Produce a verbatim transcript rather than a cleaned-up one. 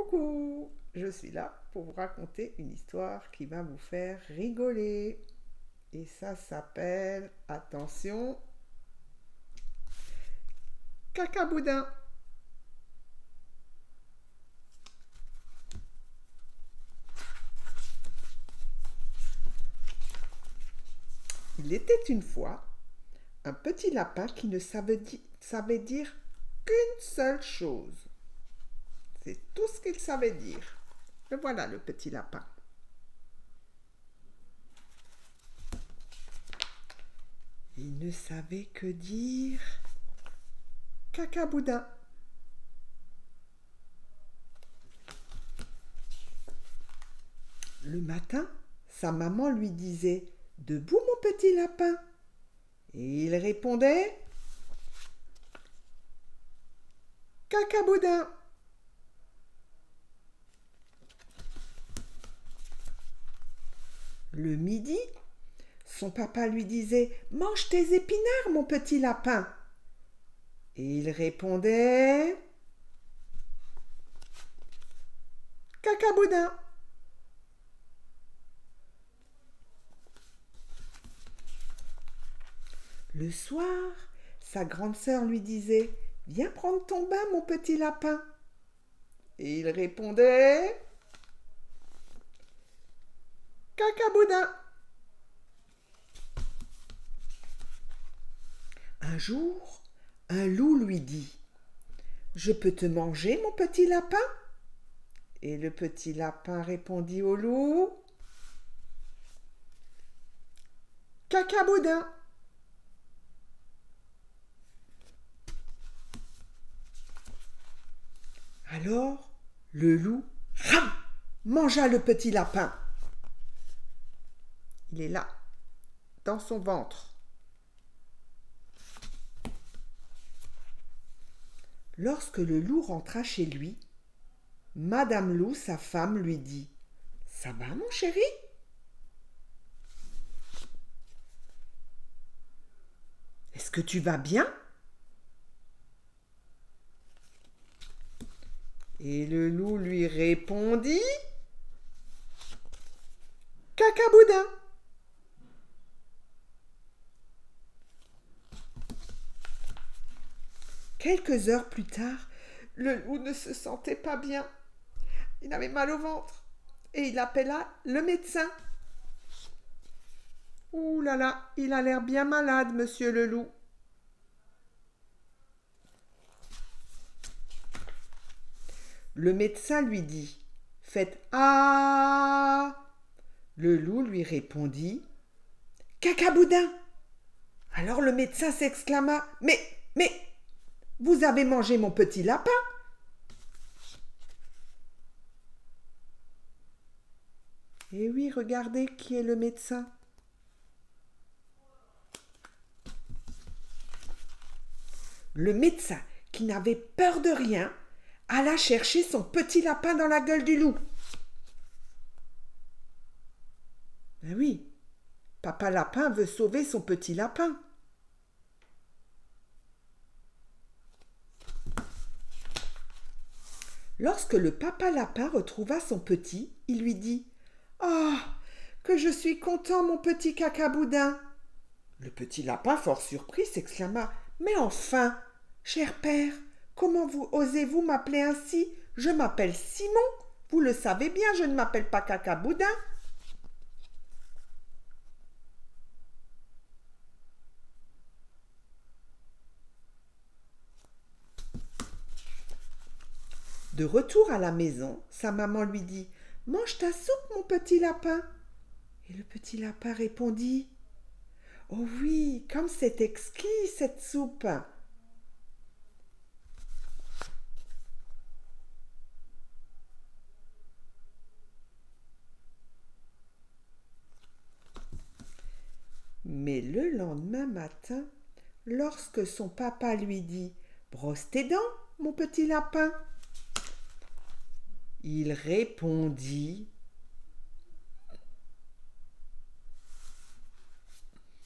Coucou, je suis là pour vous raconter une histoire qui va vous faire rigoler. Et ça s'appelle, attention, Cacaboudin. Il était une fois un petit lapin qui ne savait, di savait dire qu'une seule chose. C'est tout ce qu'il savait dire. Le voilà, le petit lapin. Il ne savait que dire Cacaboudin. Le matin, sa maman lui disait « Debout, mon petit lapin !» Et il répondait « Cacaboudin !» Le midi, son papa lui disait « Mange tes épinards, mon petit lapin !» Et il répondait « Cacaboudin !» Le soir, sa grande sœur lui disait « Viens prendre ton bain, mon petit lapin !» Et il répondait « Cacaboudin !» Un jour, un loup lui dit « Je peux te manger, mon petit lapin ?» Et le petit lapin répondit au loup « Cacaboudin !» Alors, le loup, ram, mangea le petit lapin. Il est là, dans son ventre. Lorsque le loup rentra chez lui, Madame Loup, sa femme, lui dit « Ça va, mon chéri ? Est-ce que tu vas bien ?» Et le loup lui répondit « Cacaboudin !» Quelques heures plus tard, le loup ne se sentait pas bien. Il avait mal au ventre et il appela le médecin. « Ouh là là, il a l'air bien malade, monsieur le loup. » Le médecin lui dit « Faites ah !» Le loup lui répondit « Cacaboudin !» Alors le médecin s'exclama « Mais, mais, vous avez mangé mon petit lapin !» Et oui, regardez qui est le médecin. Le médecin, qui n'avait peur de rien, alla chercher son petit lapin dans la gueule du loup. Ben oui, papa lapin veut sauver son petit lapin. Lorsque le papa lapin retrouva son petit, il lui dit « Ah, oh, que je suis content, mon petit Cacaboudin !» Le petit lapin, fort surpris, s'exclama « Mais enfin, cher père, comment vous osez-vous m'appeler ainsi? Je m'appelle Simon. Vous le savez bien, je ne m'appelle pas Cacaboudin. » De retour à la maison, sa maman lui dit « Mange ta soupe, mon petit lapin !» Et le petit lapin répondit « Oh oui, comme c'est exquis, cette soupe !» Mais le lendemain matin, lorsque son papa lui dit « Brosse tes dents, mon petit lapin !» il répondit « Prout !»